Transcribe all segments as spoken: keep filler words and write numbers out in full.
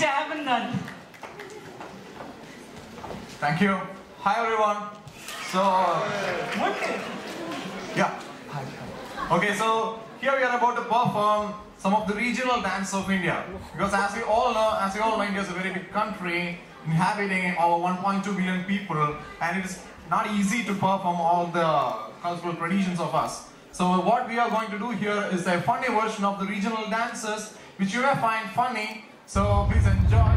it happen then. Thank you. Hi everyone. So, What? yeah. Hi. Okay, so here we are about to perform some of the regional dance of India. Because as we all know, as you all know, India is a very big country inhabiting over one point two billion people, and it is not easy to perform all the cultural traditions of us. So what we are going to do here is a funny version of the regional dances, which you may find funny. So please enjoy.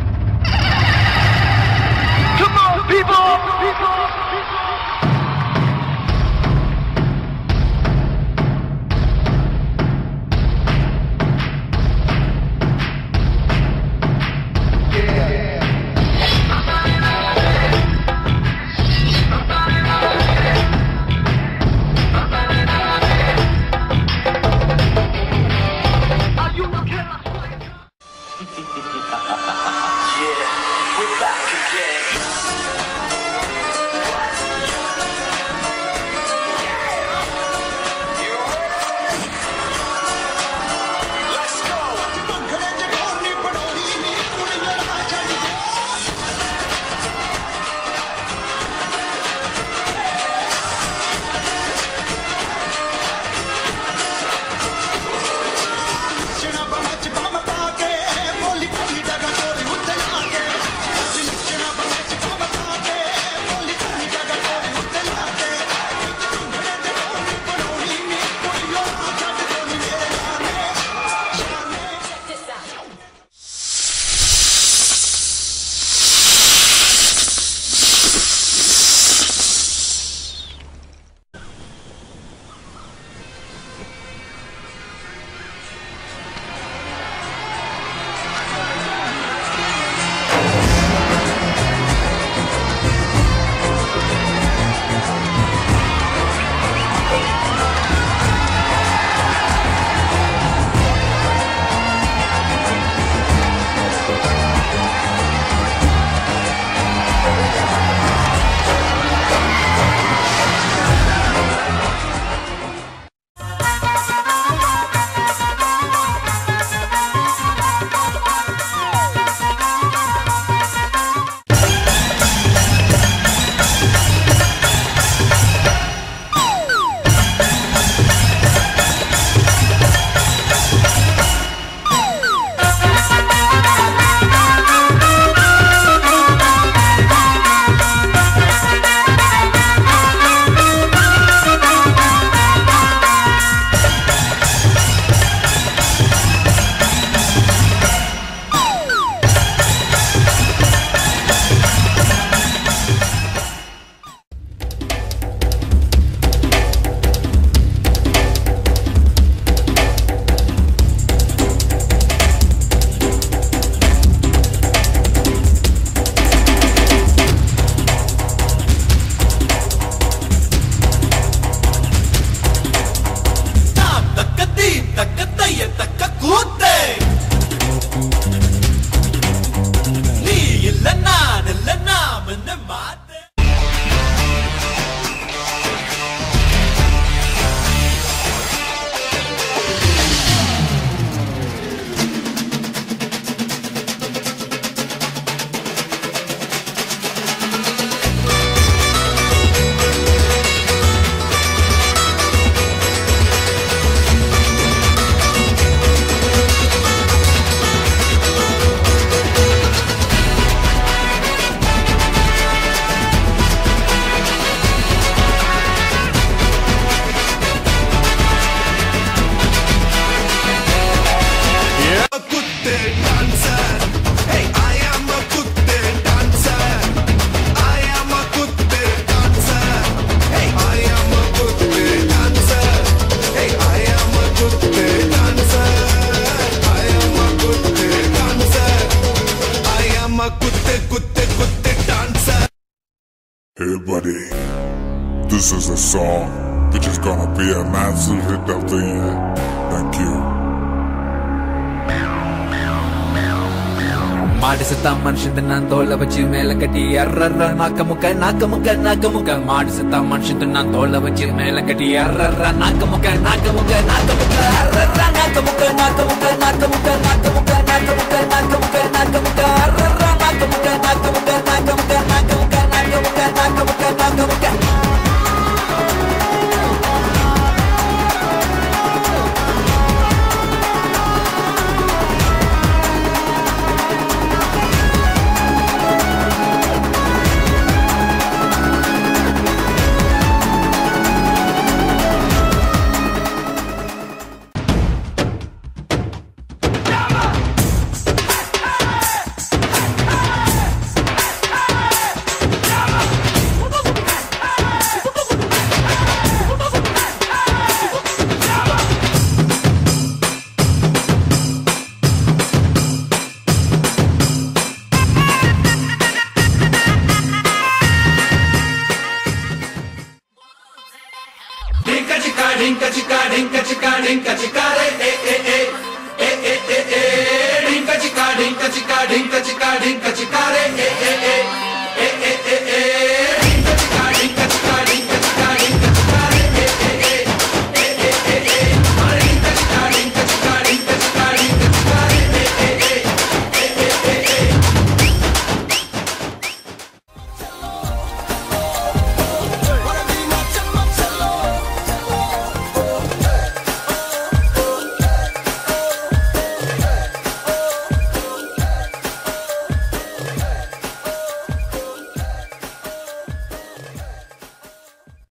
Come on, people! People! Hey buddy, this is a song which is gonna be a massive hit of the year. Thank you. மாடு செத்தா மனுஷன் நான் தோலை வச்சு மேல கட்டி அர்ற நாக்க முக்க நாக்க முக்க நாக்க முக்க மாடு செத்தா மனுஷன் நான் தோலை வச்சு மேல கட்டி அர்ற நாக்க முக்க நாக்க முக்க நாக்க முக்க அர்ற நாக்க முக்க நாக்க முக்க நாக்க முக்க நாக்க முக்க நாக்க முக்க நாக்க முக்க நாக்க ட்ரிங்க் அடிக்காரே ஏ ஏ